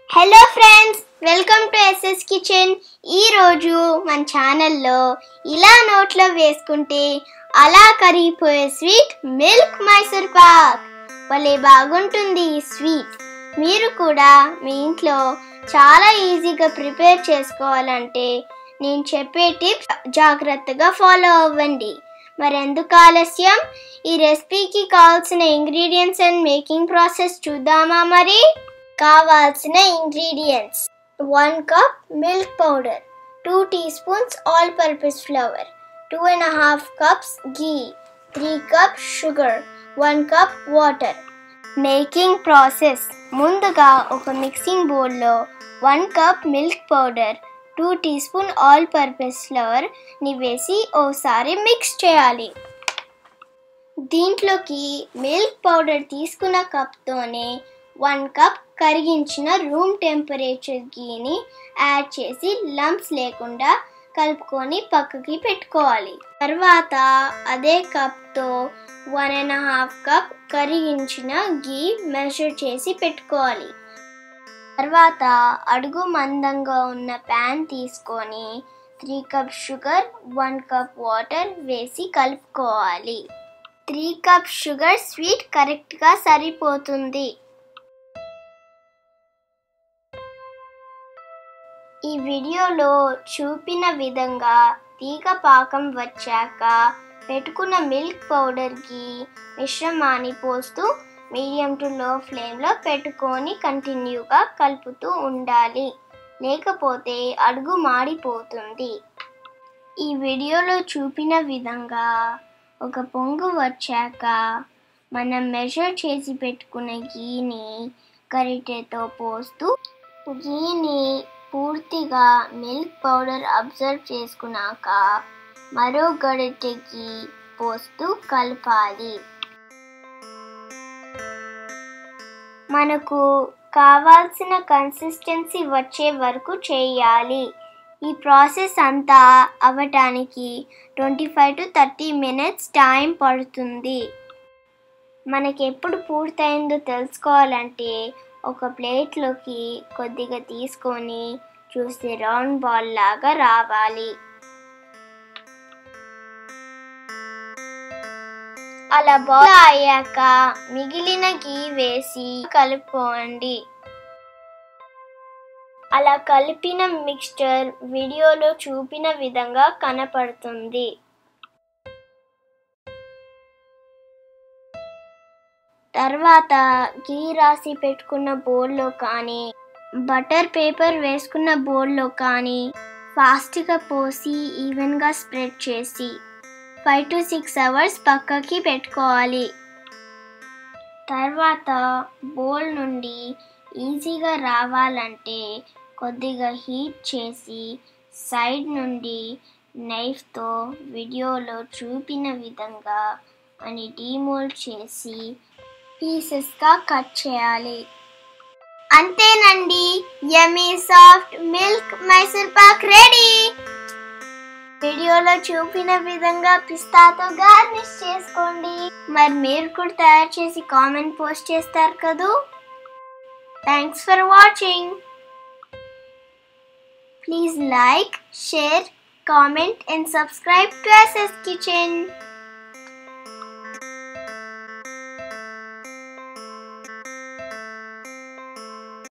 Hello friends, welcome to SS kitchen. ఈరోజు మన ఛానల్లో ఇలా నోట్లో వేసుకుంటే అలా కరిగిపోయే స్వీట్ మిల్క్ మైసూర్ పాక్. భలే బాగుంటుంది ఈ స్వీట్. మీరు కూడా మీ ఇంట్లో చాలా ఈజీగా ప్రిపేర్ చేసుకోవాలంటే నేను చెప్పే టిప్స్ జాగ్రత్తగా ఫాలో అవ్వండి. మరెందుకు ఆలస్యం, ఈ రెసిపీకి కావాల్సిన ఇంగ్రీడియంట్స్ అండ్ మేకింగ్ ప్రాసెస్ చూద్దామా? మరి కావాల్సిన ingredients: 1 cup milk powder, 2 teaspoons all purpose flour, 2.5 cups ghee, 3 cups sugar, 1 cup water. Making process: ముందుగా ఒక మిక్సింగ్ బౌల్లో 1 cup milk powder, 2 teaspoon all purpose flour ని వేసి ఓసారి మిక్స్ చేయాలి. దీంట్లోకి మిల్క్ పౌడర్ తీసుకున్న కప్తోనే 1 కప్ కరిగించిన రూమ్ టెంపరేచర్ గీని యాడ్ చేసి లంప్స్ లేకుండా కలుపుకొని పక్కకి పెట్టుకోవాలి. తర్వాత అదే కప్తో 1.5 కప్ కరిగించిన గీ మెజర్ చేసి పెట్టుకోవాలి. తర్వాత అడుగు మందంగా ఉన్న ప్యాన్ తీసుకొని 3 cup షుగర్, 1 cup వాటర్ వేసి కలుపుకోవాలి. 3 cup షుగర్ స్వీట్ కరెక్ట్గా సరిపోతుంది. ఈ వీడియోలో చూపిన విధంగా తీగ పాకం వచ్చాక పెట్టుకున్న మిల్క్ పౌడర్కి మిశ్రమాన్ని పోస్తూ మీడియం టు లో ఫ్లేమ్లో పెట్టుకొని కంటిన్యూగా కలుపుతూ ఉండాలి, లేకపోతే అడుగు మాడిపోతుంది. ఈ వీడియోలో చూపిన విధంగా ఒక పొంగు వచ్చాక మనం మెజర్ చేసి పెట్టుకున్న గీని గరిటెతో పోస్తూ గీని పూర్తిగా మిల్క్ పౌడర్ అబ్జర్వ్ చేసుకున్నాక మరో గరిటెకి పోస్తూ కలపాలి. మనకు కావాల్సిన కన్సిస్టెన్సీ వచ్చే వరకు చేయాలి. ఈ ప్రాసెస్ అంతా అవ్వటానికి 25 to 30 minutes టైం పడుతుంది. మనకి ఎప్పుడు పూర్తయిందో తెలుసుకోవాలంటే ఒక ప్లేట్లోకి కొద్దిగా తీసుకొని చూస్తే రౌండ్ బాల్ లాగా రావాలి. అలా బాల్ అయ్యాక మిగిలిన గీ వేసి కలుపుకోండి. అలా కలిపిన మిక్స్చర్ వీడియోలో చూపిన విధంగా కనపడుతుంది. తర్వాత గీ రాసి పెట్టుకున్న బౌల్లో కానీ బటర్ పేపర్ వేసుకున్న బౌల్లో కానీ ఫాస్ట్గా పోసి ఈవెన్గా స్ప్రెడ్ చేసి 5 to 6 hours పక్కకి పెట్టుకోవాలి. తర్వాత బౌల్ నుండి ఈజీగా రావాలంటే కొద్దిగా హీట్ చేసి సైడ్ నుండి నైఫ్తో వీడియోలో చూపిన విధంగా అని డీమోల్డ్ చేసి పీసెస్గా కట్ చేయాలి. అంతేనండి, yummy soft milk Mysore pak ready. వీడియోలో చూపిన విధంగా పిస్తాతో గార్నిష్ చేసుకోండి. మరి మీరు కూడా తయారు చేసి కామెంట్ పోస్ట్ చేస్తారు కదూ. Thanks for watching. Please like, share, comment and subscribe to SS Kitchen.